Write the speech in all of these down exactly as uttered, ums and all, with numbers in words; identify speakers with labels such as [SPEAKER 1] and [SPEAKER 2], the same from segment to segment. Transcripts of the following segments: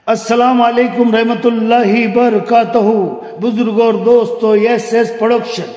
[SPEAKER 1] السلام علیکم رحمۃ اللہ وبرکاتہ. بزرگ اور دوستو، S S production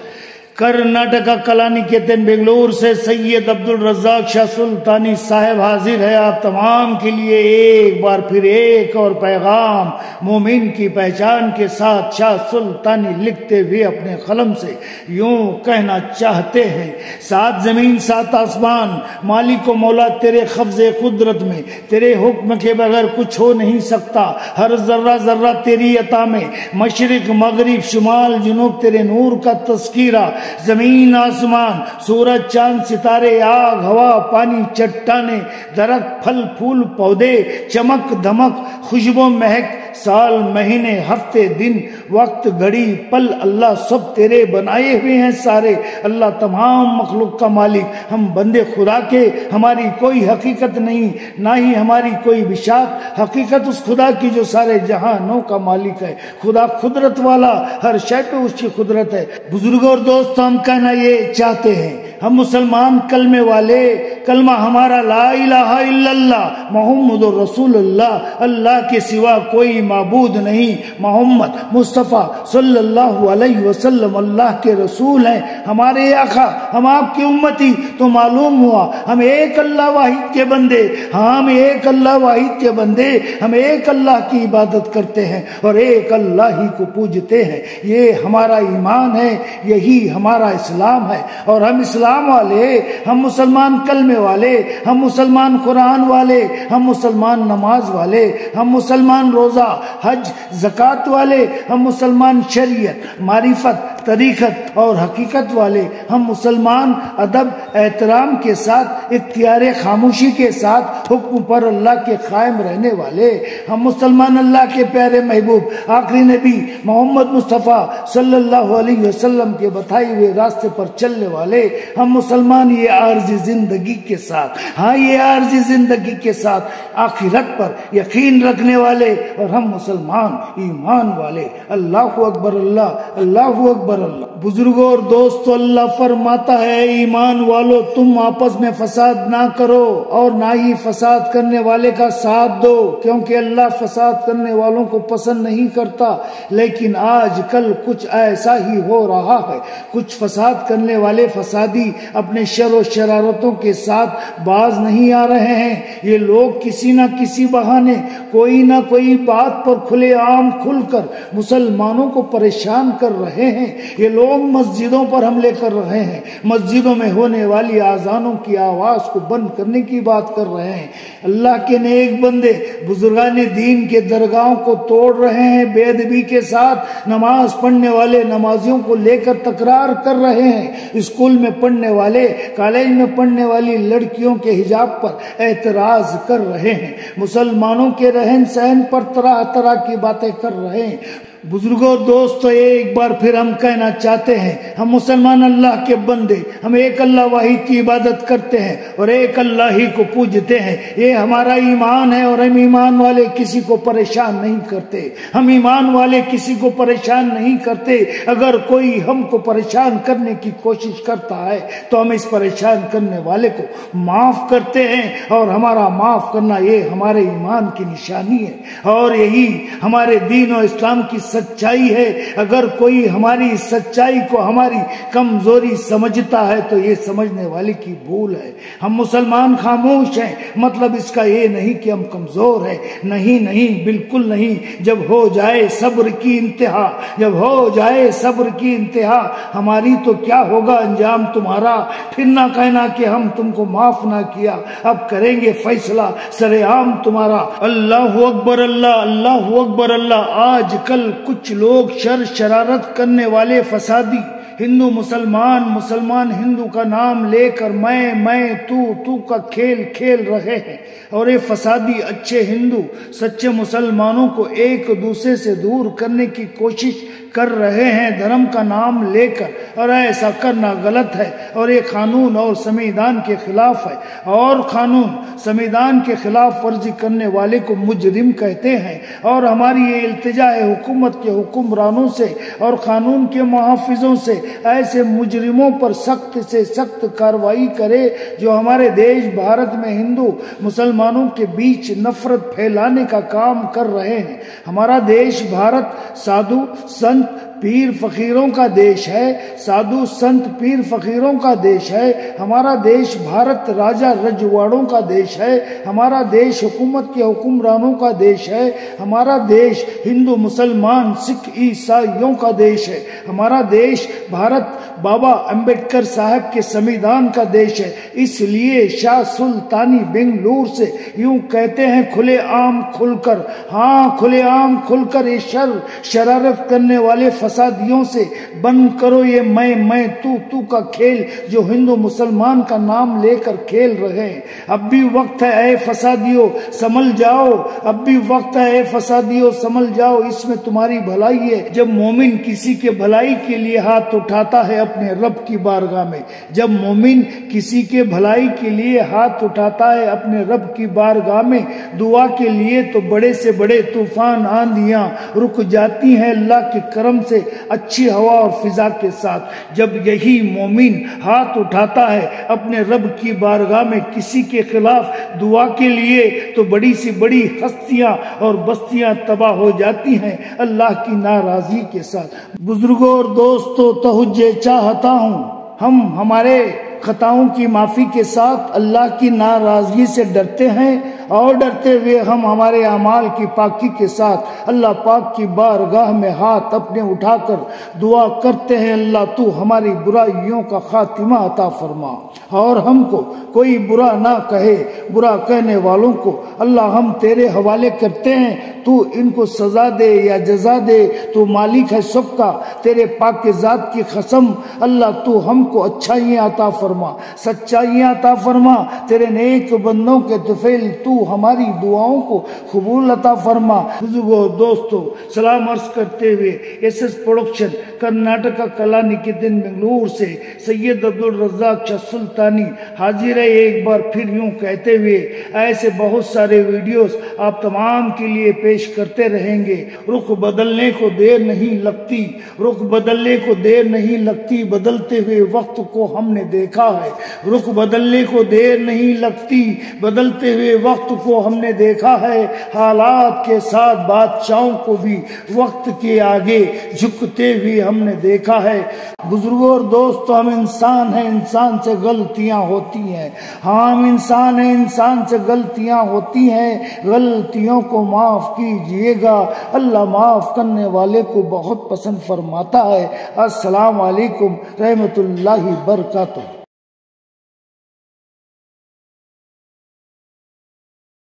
[SPEAKER 1] Karnataka Kalaniketan Bangalore سے سید عبد الرزاق شاہ سلطانی صاحب حاضر ہے آپ تمام کے لیے ایک بار پھر ایک اور پیغام. مومن کی پہچان کے ساتھ شاہ سلطانی لکھتے ہوئے اپنے قلم سے یوں کہنا چاہتے ہیں: سات زمین سات آسمان، مالک و مولا تیرے قبض قدرت میں، تیرے حکم کے بغیر کچھ ہو نہیں سکتا. ہر ذرہ ذرہ تیری عطا میں، مشرق مغرب شمال جنوب تیرے نور کا تذکیرہ. زمین آسمان، سورج چاند ستارے، آگ ہوا پانی چٹانیں، درخت پھل پھول پودے، چمک دھمک خوشبو مہک، سال مہینے ہفتے دن وقت گھڑی پل، اللہ سب تیرے بنائے ہوئے ہیں سارے. اللہ تمام مخلوق کا مالک، ہم بندے خدا کے، ہماری کوئی حقیقت نہیں نہ ہی ہماری کوئی بشات. حقیقت اس خدا کی جو سارے جہانوں کا مالک ہے. خدا قدرت والا، ہر شے پہ اس کی قدرت ہے. بزرگ اور دوست، ہم کہنا یہ چاہتے ہیں، ہم مسلمان کلمے والے، کلمہ ہمارا لا الہ الا اللہ محمد رسول اللہ، اللہ کے سوا کوئی معبود نہیں. محمد مصطفیٰ صلی اللہ علیہ وسلم اللہ کے رسول ہیں، ہمارے آقا، ہم آپ کی امتی. تو معلوم ہوا ہم ایک اللہ واحد کے بندے، ہم ایک اللہ واحد کے بندے، ہم ایک اللہ کی عبادت کرتے ہیں اور ایک اللہ ہی کو پوجتے ہیں. یہ ہمارا ایمان ہے، یہی ہمارا اسلام ہے. اور ہم اسلام والے، ہم مسلمان کلمے والے، ہم مسلمان قرآن والے، ہم مسلمان نماز والے، ہم مسلمان روزہ حج زکوٰۃ والے، ہم مسلمان شریعت معرفت طریقت اور حقیقت والے، ہم مسلمان ادب احترام کے ساتھ اختیار خاموشی کے ساتھ حکم پر اللہ کے قائم رہنے والے، ہم مسلمان اللہ کے پیارے محبوب آخری نبی محمد مصطفیٰ صلی اللہ علیہ وسلم کے بتائے ہوئے راستے پر چلنے والے، ہم مسلمان یہ عارضی زندگی کے ساتھ، ہاں یہ عارضی زندگی کے ساتھ آخرت پر یقین رکھنے والے، اور ہم مسلمان ایمان والے. اللہ اکبر، اللہ اللہ اکبر اللہ. بزرگوں اور دوستو، اللہ فرماتا ہے: ایمان والو تم آپس میں فساد نہ کرو اور نہ ہی فساد کرنے والے کا ساتھ دو، کیونکہ اللہ فساد کرنے والوں کو پسند نہیں کرتا. لیکن آج کل کچھ ایسا ہی ہو رہا ہے، کچھ فساد کرنے والے فسادی اپنے شر و شرارتوں کے ساتھ باز نہیں آ رہے ہیں. یہ لوگ کسی نہ کسی بہانے کوئی نہ کوئی بات پر کھلے عام کھل کر مسلمانوں کو پریشان کر رہے ہیں. یہ لوگ مسجدوں پر حملے کر رہے ہیں، مسجدوں میں ہونے والی آذانوں کی آواز کو بند کرنے کی بات کر رہے ہیں. اللہ کے نیک بندے بزرگان دین کے درگاہوں کو توڑ رہے ہیں، بے ادبی کے ساتھ نماز پڑھنے والے نمازیوں کو لے کر تکرار کر رہے ہیں، اسکول میں پڑھنے والے کالج میں پڑھنے والی لڑکیوں کے حجاب پر اعتراض کر رہے ہیں، مسلمانوں کے رہن سہن پر طرح طرح کی باتیں کر رہے ہیں. بزرگوں اور دوستو، ایک بار پھر ہم کہنا چاہتے ہیں، ہم مسلمان اللہ کے بندے، ہم ایک اللہ واحد کی عبادت کرتے ہیں اور ایک اللہ ہی کو پوجتے ہیں. یہ ہمارا ایمان ہے اور ہم ایمان والے کسی کو پریشان نہیں کرتے. ہم ایمان والے کسی کو پریشان نہیں کرتے. اگر کوئی ہم کو پریشان کرنے کی کوشش کرتا ہے تو ہم اس پریشان کرنے والے کو معاف کرتے ہیں، اور ہمارا معاف کرنا یہ ہمارے ایمان کی نشانی ہے اور یہی ہمارے دین و اسلام کی سچائی ہے. اگر کوئی ہماری سچائی کو ہماری کمزوری سمجھتا ہے تو یہ سمجھنے والے کی بھول ہے. ہم مسلمان خاموش ہیں، مطلب اس کا یہ نہیں کہ ہم کمزور ہیں، نہیں نہیں بالکل نہیں. جب ہو جائے صبر کی انتہا، جب ہو جائے صبر کی انتہا ہماری تو کیا ہوگا انجام تمہارا. پھر نہ کہنا کہ ہم تم کو معاف نہ کیا، اب کریں گے فیصلہ سر عام تمہارا. اللہ اکبر اللہ، اللہ اکبر اللہ. آج کل کچھ لوگ شر شرارت کرنے والے فسادی ہندو مسلمان مسلمان ہندو کا نام لے کر میں میں تو تو کا کھیل کھیل رہے ہیں، اور یہ فسادی اچھے ہندو سچے مسلمانوں کو ایک دوسرے سے دور کرنے کی کوشش کر رہے ہیں دھرم کا نام لے کر، اور ایسا کرنا غلط ہے اور یہ قانون اور سمویدھان کے خلاف ہے. اور قانون سمویدھان کے خلاف ورزی کرنے والے کو مجرم کہتے ہیں. اور ہماری یہ التجا ہے حکومت کے حکمرانوں سے اور قانون کے محافظوں سے ایسے مجرموں پر سخت سے سخت کارروائی کرے جو ہمارے دیش بھارت میں ہندو مسلمانوں کے بیچ نفرت پھیلانے کا کام کر رہے ہیں۔ ہمارا دیش بھارت سادھو سنت پیر فقیروں کا دیش ہے، سادھو سنت پیر فقیروں کا دیش ہے۔ ہمارا دیش بھارت راجا رجواڑوں کا دیش ہے، ہمارا دیش حکومت کے حکمرانوں کا دیش ہے، ہمارا دیش ہندو مسلمان سکھ عیسائیوں کا دیش ہے، ہمارا دیش بھارت بابا امبیڈکر صاحب کے سمویدھان کا دیش ہے۔ اس لیے شاہ سلطانی بنگلور سے یوں کہتے ہیں کھلے عام کھل کر، ہاں کھلے عام کھل کر، یہ شر شرارت کرنے والے فسادیوں سے بند کرو یہ میں میں تو تو کا کھیل جو ہندو مسلمان کا نام لے کر کھیل رہے ہیں۔ اب بھی وقت ہے اے فسادیوں سنبھل جاؤ، اب بھی وقت ہے اے فسادیوں سنبھل جاؤ، اس میں تمہاری بھلائی ہے۔ جب مومن کسی کے بھلائی کے لیے ہاتھ اٹھاتا ہے اپنے رب کی بارگاہ میں، جب مومن کسی کے بھلائی کے لیے ہاتھ اٹھاتا ہے اپنے رب کی بارگاہ میں دعا کے لیے، تو بڑے سے بڑے طوفان آندھیاں رک جاتی ہیں اللہ کے کرم سے اچھی ہوا اور فضا کے ساتھ۔ جب یہی مومن ہاتھ اٹھاتا ہے اپنے رب کی بارگاہ میں کسی کے خلاف دعا کے لیے، تو بڑی سی بڑی ہستیاں اور بستیاں تباہ ہو جاتی ہیں اللہ کی ناراضی کے ساتھ۔ بزرگوں اور دوستوں، توجہ چاہتا ہوں، ہم ہمارے خطاؤں کی معافی کے ساتھ اللہ کی ناراضگی سے ڈرتے ہیں، اور ڈرتے ہوئے ہم ہمارے اعمال کی پاکی کے ساتھ اللہ پاک کی بارگاہ میں ہاتھ اپنے اٹھا کر دعا کرتے ہیں، اللہ تو ہماری برائیوں کا خاتمہ عطا فرما، اور ہم کو کوئی برا نہ کہے، برا کہنے والوں کو اللہ ہم تیرے حوالے کرتے ہیں، تو ان کو سزا دے یا جزا دے، تو مالک ہے سب کا، تیرے پاک ذات کی قسم اللہ تو ہم کو اچھائیاں عطا فرما، سچائیاں عطا فرما، تیرے نیک بندوں کے طفیل تو ہماری دعاؤں کو قبول عطا فرما۔ بزرگوں دوستوں، سلام عرض کرتے ہوئے ایس ایس پروڈکشن کرناٹکا کلا نکیتن بنگلور سے سید عبدالرزاق شاہ سلطانی حاضر ہے ایک بار پھر یوں کہتے ہوئے ایسے بہت سارے ویڈیوز آپ تمام کے لیے پیش کرتے رہیں گے۔ رخ بدلنے کو دیر نہیں لگتی، رخ بدلنے کو دیر نہیں لگتی، بدلتے ہوئے وقت کو ہم نے دیکھا ہے، رخ بدلنے کو دیر نہیں لگتی، بدلتے ہوئے وقت کو ہم نے دیکھا ہے، حالات کے ساتھ بادشاہوں کو بھی وقت کے آگے جھکتے ہوئے ہم نے دیکھا ہے۔ بزرگوں اور دوستوں، ہم انسان ہیں، انسان سے غلطیاں ہوتی ہیں، ہاں ہم انسان ہیں، انسان سے غلطیاں ہوتی ہیں، غلطیوں کو معاف کیجئے گا، اللہ معاف کرنے والے کو بہت پسند فرماتا ہے۔ السلام علیکم رحمت اللہ وبرکاتہ۔